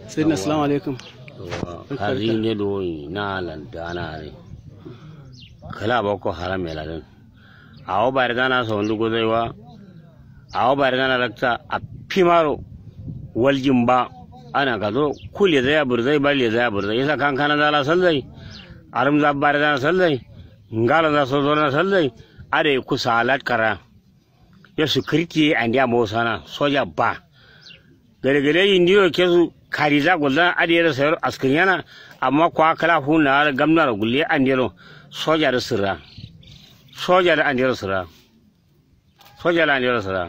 Sayyidina assalamu alaikum. Kazi ne doyi na lantana ne. K3la Boko Haram meladin. Awo bargana so ndugo zaiwa. Awo bargana lakta a fimmaa waljimba ana kazo kulye zaya burzai balye zaya burzai yasa kankana zala sallai arum za bargana sallai ngala za sozona sallai are ku salat kara ya security andiya mosana soja ba gare indiyo kesu kariza gulda adiyar sayar askriyana amma kwa kala huna gamnar gulle andiro soja da sirra soja da andiro sirra soja da andiro sirra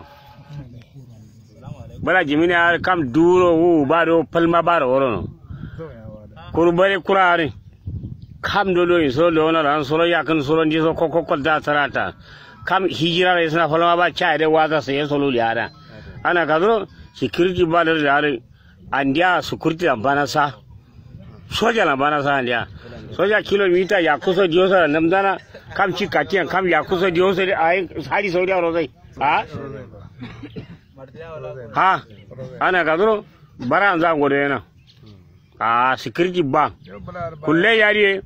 bala jimina kam duro wu baro palma baro orono kurbare kurare kam dodo in so lona ran solo yakan solo ndi so kokko da tarata kam hijira re sna falma ba cha de waza sai solo liara ana kadro security ba da yare andiya security bana sa soja na bana sa andiya soja kilomita ya kusa diosa namdana kam ci katiyan kam ya kusa diosa ai hari saudi arozai ha ana kadro bara za ngode na security ba kulle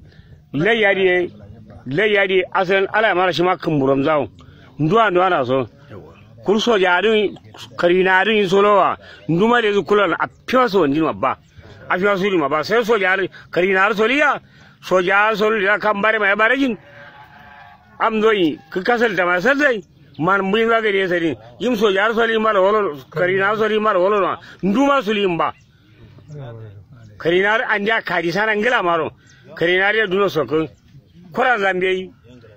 yari asan ala mara shi makan buram zawo nduwa na so kurso jarin karinarin solowa nduma da zu kulan a fiyaso ndin ba a fiyaso ni ba sai so jarin karinar soliya so jar soliya kan bare mai barajin am zoyi ka kasal da masallai man mun ga gare sai yim so jar soli mal wolo karinar soli mal wolo nduma sulim ba karinar anja kadi sanan ngila maro karinar ya duno soko kora zambe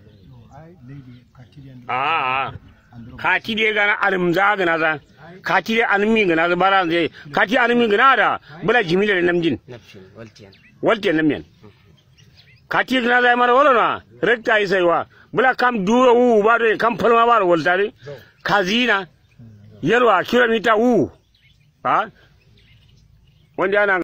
kati de gana almza gana za kati de almi gana za bara je kati almi gana da bula jimile namjin waltiyan namyan kati gana za mara wala na rekta isaiwa bula kam duro wu ba do kam falma ba waltare kazina yerwa kilomita wu wanda ana